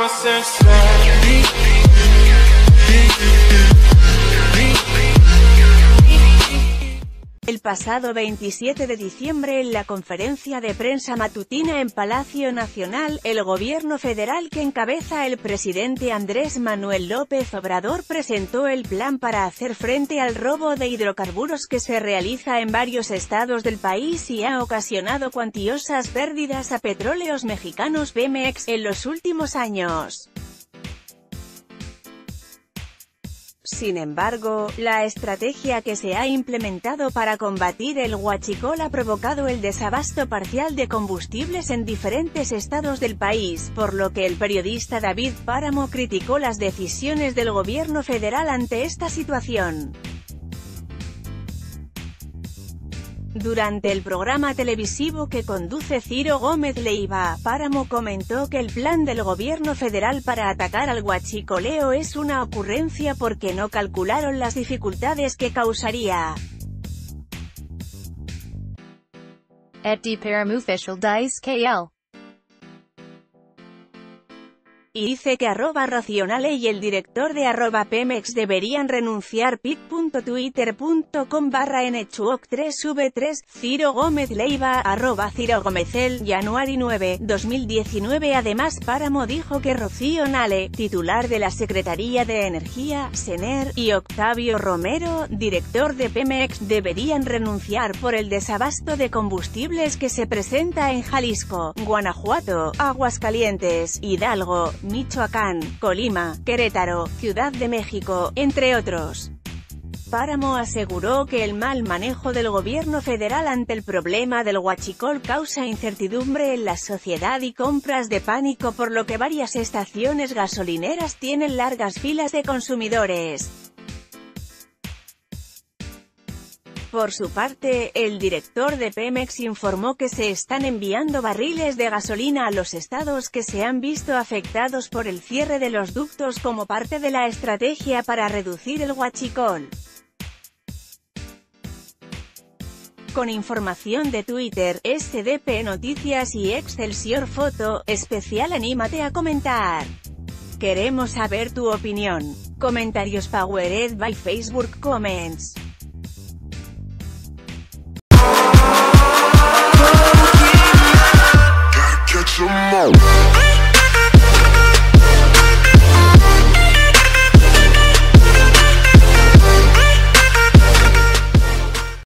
El pasado 27 de diciembre, en la conferencia de prensa matutina en Palacio Nacional, el gobierno federal que encabeza el presidente Andrés Manuel López Obrador presentó el plan para hacer frente al robo de hidrocarburos que se realiza en varios estados del país y ha ocasionado cuantiosas pérdidas a Petróleos Mexicanos Pemex en los últimos años. Sin embargo, la estrategia que se ha implementado para combatir el huachicol ha provocado el desabasto parcial de combustibles en diferentes estados del país, por lo que el periodista David Páramo criticó las decisiones del gobierno federal ante esta situación. Durante el programa televisivo que conduce Ciro Gómez Leiva, Páramo comentó que el plan del gobierno federal para atacar al huachicoleo es una ocurrencia porque no calcularon las dificultades que causaría. @Paramofficial dice KL. Y dice que @Racionale y el director de @Pemex deberían renunciar. pic.twitter.com/nchuoc3v3, Ciro Gómez Leiva, @CiroGómezL, January 9, 2019. Además, Páramo dijo que Rocío Nale, titular de la Secretaría de Energía, SENER, y Octavio Romero, director de Pemex, deberían renunciar por el desabasto de combustibles que se presenta en Jalisco, Guanajuato, Aguascalientes, Hidalgo, Michoacán, Colima, Querétaro, Ciudad de México, entre otros. Páramo aseguró que el mal manejo del gobierno federal ante el problema del huachicol causa incertidumbre en la sociedad y compras de pánico, por lo que varias estaciones gasolineras tienen largas filas de consumidores. Por su parte, el director de Pemex informó que se están enviando barriles de gasolina a los estados que se han visto afectados por el cierre de los ductos como parte de la estrategia para reducir el huachicol. Con información de Twitter, SDP Noticias y Excelsior Foto, especial anímate a comentar. Queremos saber tu opinión. Comentarios powered by Facebook Comments.